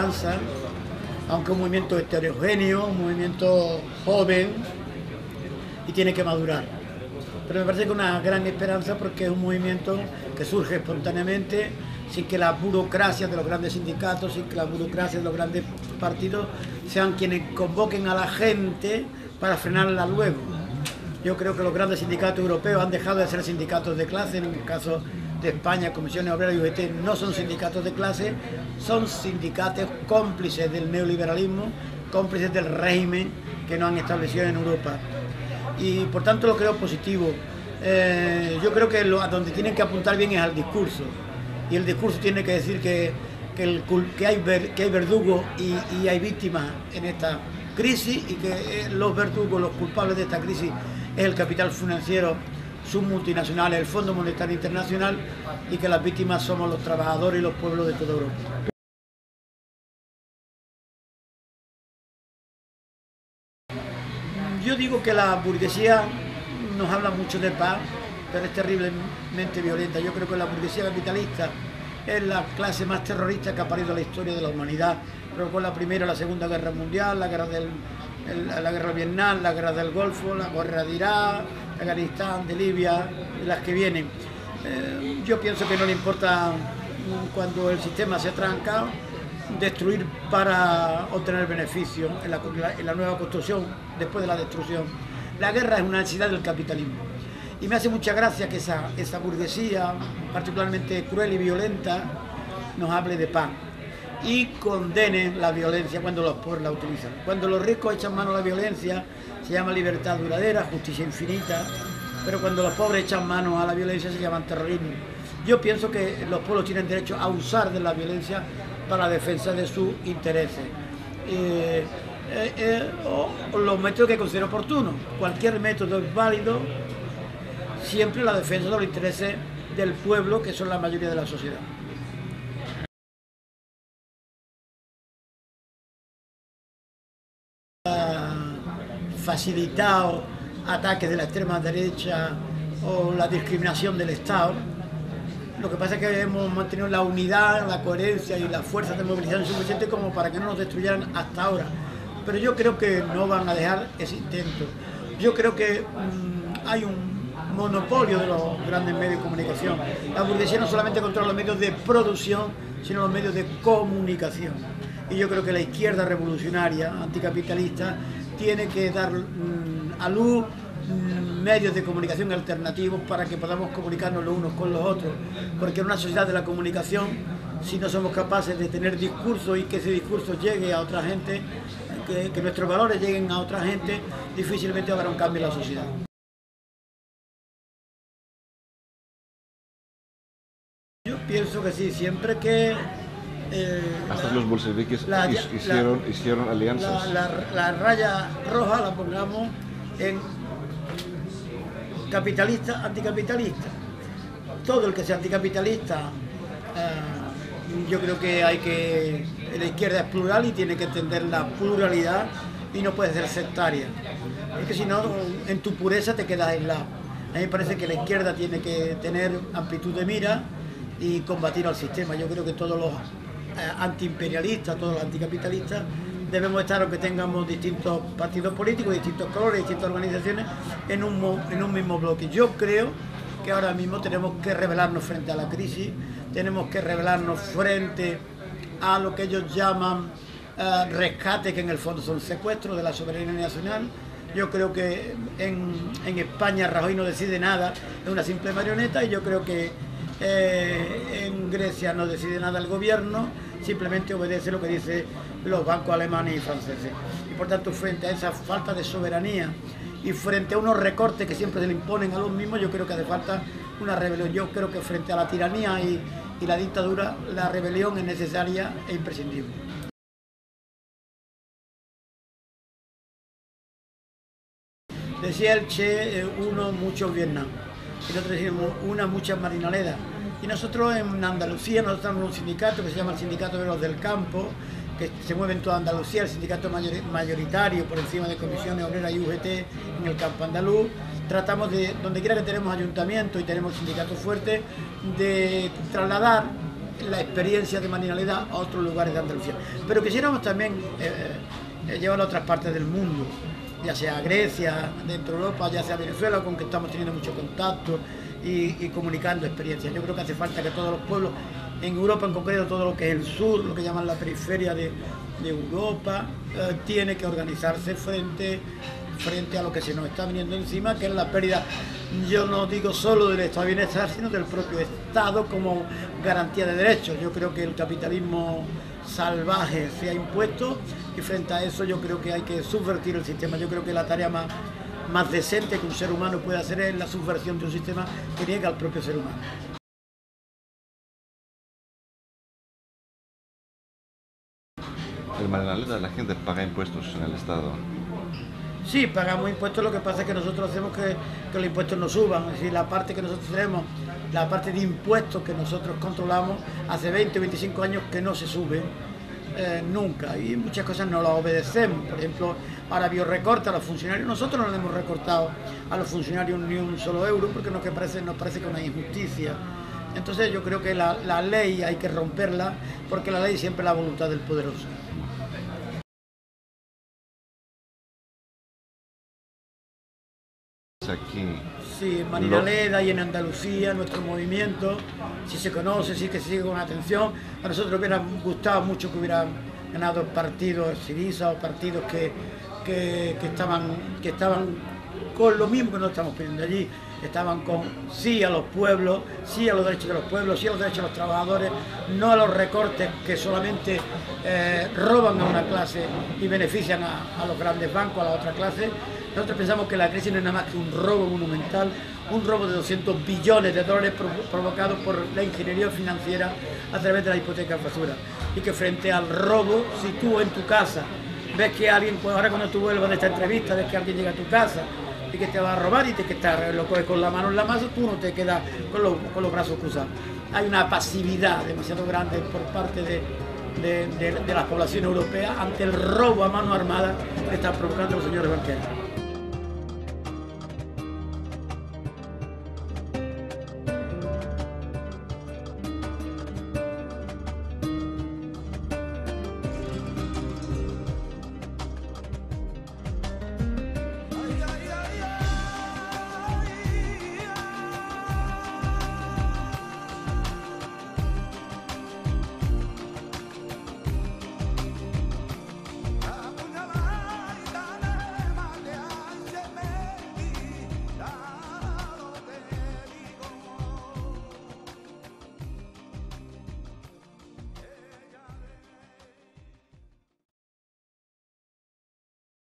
esperanza, aunque un movimiento heterogéneo, un movimiento joven y tiene que madurar. Pero me parece que una gran esperanza porque es un movimiento que surge espontáneamente, sin que la burocracia de los grandes sindicatos, sin que la burocracia de los grandes partidos sean quienes convoquen a la gente para frenarla luego. Yo creo que los grandes sindicatos europeos han dejado de ser sindicatos de clase. En el caso de España, Comisiones Obreras y UGT no son sindicatos de clase, son sindicatos cómplices del neoliberalismo, cómplices del régimen que nos han establecido en Europa. Y por tanto lo creo positivo. Yo creo que a donde tienen que apuntar bien es al discurso. Y el discurso tiene que decir que hay verdugos y hay víctimas en esta crisis y que los verdugos, los culpables de esta crisis es el capital financiero, sus multinacionales, el Fondo Monetario Internacional, y que las víctimas somos los trabajadores y los pueblos de toda Europa. Yo digo que la burguesía nos habla mucho de paz, pero es terriblemente violenta. Yo creo que la burguesía capitalista es la clase más terrorista que ha parido la historia de la humanidad. Pero con la Primera y la Segunda Guerra Mundial, la guerra de Vietnam, la guerra del Golfo, la guerra de Irak, de Afganistán, de Libia, de las que vienen. Yo pienso que no le importa, cuando el sistema se tranca, destruir para obtener beneficio en la nueva construcción después de la destrucción. La guerra es una necesidad del capitalismo. Y me hace mucha gracia que esa burguesía, particularmente cruel y violenta, nos hable de paz y condene la violencia cuando los pobres la utilizan. Cuando los ricos echan mano a la violencia, se llama libertad duradera, justicia infinita, pero cuando los pobres echan mano a la violencia se llaman terrorismo. Yo pienso que los pueblos tienen derecho a usar de la violencia para la defensa de sus intereses. O los métodos que considero oportunos. Cualquier método es válido, siempre la defensa de los intereses del pueblo, que son la mayoría de la sociedad. Facilitado ataques de la extrema derecha o la discriminación del Estado. Lo que pasa es que hemos mantenido la unidad, la coherencia y la fuerza de movilización suficiente como para que no nos destruyeran hasta ahora. Pero yo creo que no van a dejar ese intento. Yo creo que hay un monopolio de los grandes medios de comunicación. La burguesía no solamente controla los medios de producción, sino los medios de comunicación. Y yo creo que la izquierda revolucionaria, anticapitalista, tiene que dar a luz medios de comunicación alternativos para que podamos comunicarnos los unos con los otros. Porque en una sociedad de la comunicación, si no somos capaces de tener discurso y que ese discurso llegue a otra gente, que nuestros valores lleguen a otra gente, difícilmente habrá un cambio en la sociedad. Yo pienso que sí, siempre que hasta los bolcheviques hicieron alianzas. La raya roja la pongamos en capitalista, anticapitalista. Todo el que sea anticapitalista, yo creo que la izquierda es plural y tiene que entender la pluralidad y no puede ser sectaria. Es que si no, en tu pureza te quedas aislado. A mí me parece que la izquierda tiene que tener amplitud de mira y combatir al sistema. Yo creo que todos los antiimperialistas, todos los anticapitalistas, debemos estar, aunque tengamos distintos partidos políticos, distintos colores, distintas organizaciones, en un mismo bloque. Yo creo que ahora mismo tenemos que rebelarnos frente a la crisis, tenemos que rebelarnos frente a lo que ellos llaman rescate, que en el fondo son secuestros de la soberanía nacional. Yo creo que en España Rajoy no decide nada, es una simple marioneta, y yo creo que en Grecia no decide nada el gobierno, simplemente obedece lo que dicen los bancos alemanes y franceses. Y por tanto, frente a esa falta de soberanía y frente a unos recortes que siempre se le imponen a los mismos, yo creo que hace falta una rebelión. Yo creo que frente a la tiranía y la dictadura, la rebelión es necesaria e imprescindible. Decía el Che, uno, muchos Vietnam. Y nosotros decimos, una, muchas marinoledas. Y nosotros en Andalucía, nosotros tenemos un sindicato que se llama el Sindicato de los del Campo, que se mueve en toda Andalucía, el sindicato mayoritario por encima de Comisiones Obreras y UGT en el campo andaluz. Tratamos de, donde quiera que tenemos ayuntamiento y tenemos sindicatos fuertes, de trasladar la experiencia de Marinaleda a otros lugares de Andalucía. Pero quisiéramos también llevarlo a otras partes del mundo, ya sea Grecia, dentro de Europa, ya sea Venezuela, con que estamos teniendo mucho contacto y comunicando experiencias. Yo creo que hace falta que todos los pueblos, en Europa en concreto, todo lo que es el sur, lo que llaman la periferia de Europa, tiene que organizarse frente a lo que se nos está viniendo encima, que es la pérdida, yo no digo solo del estado de bienestar, sino del propio Estado como garantía de derechos. Yo creo que el capitalismo salvaje se ha impuesto y frente a eso yo creo que hay que subvertir el sistema. Yo creo que la tarea más decente que un ser humano puede hacer es la subversión de un sistema que niega al propio ser humano. En Marinaleda la gente paga impuestos en el Estado. Sí, pagamos impuestos, lo que pasa es que nosotros hacemos que los impuestos no suban. Es decir, la parte que nosotros tenemos, la parte de impuestos que nosotros controlamos, hace 20 o 25 años que no se sube nunca, y muchas cosas no las obedecemos. Por ejemplo, ahora biorecorta a los funcionarios. Nosotros no le hemos recortado a los funcionarios ni un solo euro porque nos parece que es una injusticia. Entonces yo creo que la ley hay que romperla, porque la ley siempre es la voluntad del poderoso. Aquí. Sí, en Marinaleda y en Andalucía, nuestro movimiento, si se conoce, sí que se sigue con atención. A nosotros nos hubiera gustado mucho que hubieran ganado partidos Syriza o partidos que estaban con lo mismo que nosotros estamos pidiendo allí. Estaban con sí a los pueblos, sí a los derechos de los pueblos, sí a los derechos de los trabajadores, no a los recortes que solamente roban a una clase y benefician a los grandes bancos, a la otra clase. Nosotros pensamos que la crisis no es nada más que un robo monumental, un robo de 200 billones de dólares provocado por la ingeniería financiera a través de la hipoteca basura. Y que frente al robo, si tú en tu casa ves que alguien, pues ahora cuando tú vuelvas de esta entrevista, ves que alguien llega a tu casa y que te va a robar y lo coges con la mano en la masa, tú no te quedas con los brazos cruzados. Hay una pasividad demasiado grande por parte de las poblaciones europeas ante el robo a mano armada que están provocando los señores banqueros.